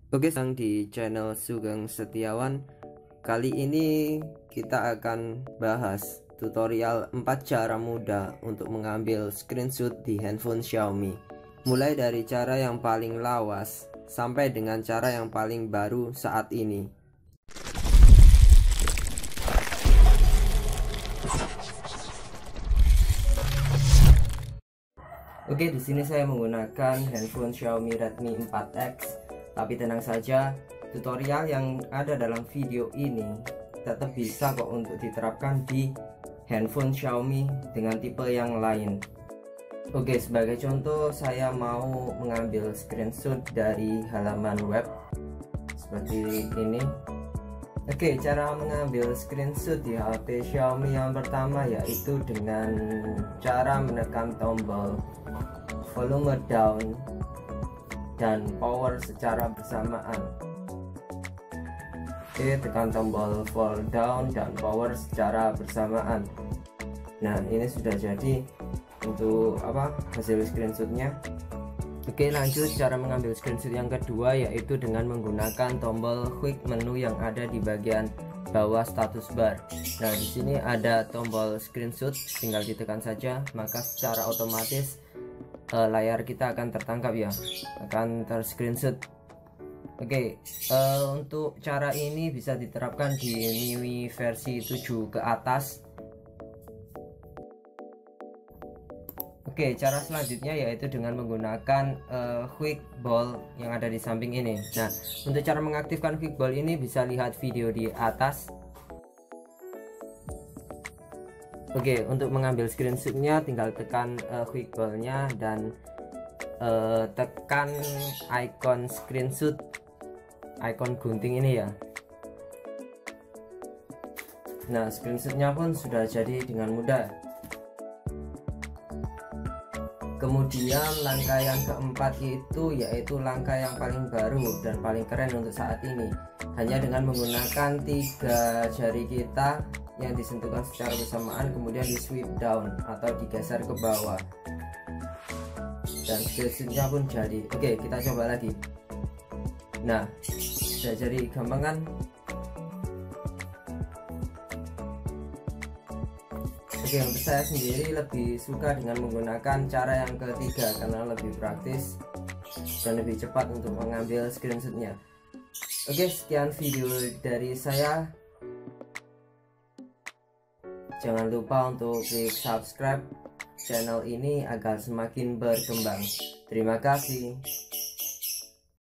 Oke, sedang di channel Sugeng Setiawan. Kali ini kita akan bahas tutorial 4 cara mudah untuk mengambil screenshot di handphone Xiaomi. Mulai dari cara yang paling lawas sampai dengan cara yang paling baru saat ini. Oke, di sini saya menggunakan handphone Xiaomi Redmi 4X. Tapi tenang saja, tutorial yang ada dalam video ini tetap bisa kok untuk diterapkan di handphone Xiaomi dengan tipe yang lain. Oke, sebagai contoh saya mau mengambil screenshot dari halaman web seperti ini. Oke, cara mengambil screenshot di HP Xiaomi yang pertama yaitu dengan cara menekan tombol volume down dan power secara bersamaan. Oke, tekan tombol volume down dan power secara bersamaan. Nah, ini sudah jadi untuk hasil screenshotnya. Oke, lanjut cara mengambil screenshot yang kedua yaitu dengan menggunakan tombol quick menu yang ada di bagian bawah status bar. Nah, di sini ada tombol screenshot, tinggal ditekan saja, maka secara otomatis layar kita akan tertangkap ya, akan ter-screenshot. Oke, untuk cara ini bisa diterapkan di MIUI versi 7 ke atas. Oke, cara selanjutnya yaitu dengan menggunakan quick ball yang ada di samping ini. Nah, untuk cara mengaktifkan quick ball ini bisa lihat video di atas. Oke, untuk mengambil screenshotnya tinggal tekan quick ball-nya dan tekan icon screenshot, icon gunting ini ya. Nah, screenshotnya pun sudah jadi dengan mudah. Kemudian langkah yang keempat itu yaitu langkah yang paling baru dan paling keren untuk saat ini, hanya dengan menggunakan 3 jari kita yang disentuhkan secara bersamaan, kemudian di sweep down atau digeser ke bawah, dan screenshotnya pun jadi. Oke, kita coba lagi. Nah, sudah jadi, gampang kan? Oke, untuk saya sendiri lebih suka dengan menggunakan cara yang ketiga karena lebih praktis dan lebih cepat untuk mengambil screenshotnya. Oke, sekian video dari saya. Jangan lupa untuk klik subscribe channel ini agar semakin berkembang. Terima kasih.